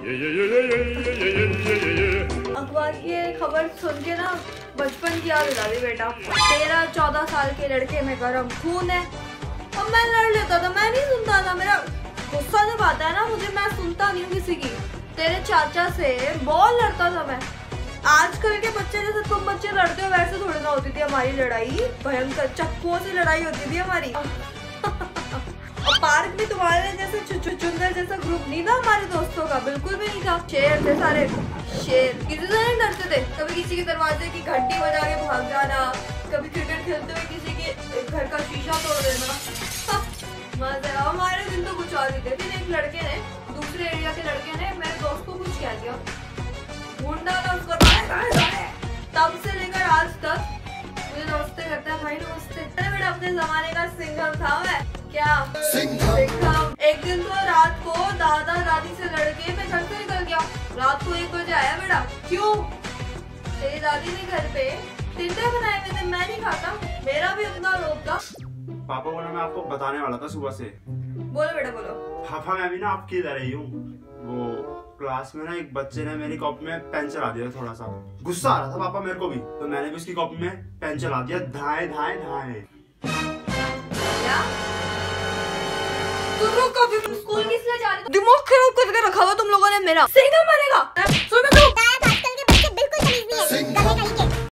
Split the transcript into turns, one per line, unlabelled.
अखबार की ये खबर सुन के ना बचपन की याद दिला दी बेटा। 13-14 साल के लड़के में गरम खून है। अब मैं लड़ लेता था, मैं नहीं सुनता था। मेरा गुस्सा जब आता है ना मुझे, मैं सुनता नहीं हूँ किसी की। तेरे चाचा से बहुत लड़ता था मैं। आजकल के बच्चे जैसे तुम बच्चे लड़ते हो वैसे थोड़ी ना होती थी हमारी लड़ाई। भयंकर चक्कुओं से लड़ाई होती थी हमारी। और पार्क में तुम्हारे जैसे चुचुंदर जैसा ग्रुप नहीं था हमारे दोस्तों का, बिल्कुल भी नहीं था। शेर थे सारे, शेर। किसी से नहीं डरते थे। कभी किसी के दरवाजे की घंटी बजा के भाग जाना, कभी क्रिकेट खेलते हुए किसी के घर का शीशा तोड़ देना। मजा। हमारे दिन तो कुछ और ही थे। फिर एक लड़के ने, दूसरे एरिया के लड़के ने मेरे दोस्त को कुछ कह दिया, ढूंढ डाला उसको। तब से लेकर आज तक मुझे नमस्ते करता है। भाई नमस्ते। अरे बेटा अपने जमाने का सिंघम था मैं। क्या सिंघम? एक दिन तो रात को दादा दादी से लड़के मैं घर से निकल गया। रात को 1 बजे आया बेटा। क्यों? तेरी दादी ने घर पे टिंडे बनाए हुए थे, मैं नहीं खाता। मेरा भी उतना लोभ था।
पापा को ना मैं आपको बताने वाला था सुबह से।
बोलो बेटा बोलो।
पापा मैं भी ना आपकी तरह ही हूँ। वो क्लास में ना एक बच्चे ने मेरी कॉपी में पेन चला दिया। थोड़ा सा गुस्सा आ रहा था पापा मेरे को भी, तो मैंने भी उसकी कॉपी में पेन चला दिया। धाए धाए धाए।
क्या? तुम लोग कभी स्कूल किस लिए जा रहे हो? दिमाग खराब करके रखा हुआ तुम लोगों ने मेरा। सिंघम बनेगा। सुन मैं तो आजकल के बच्चे बिल्कुल तमीज नहीं है।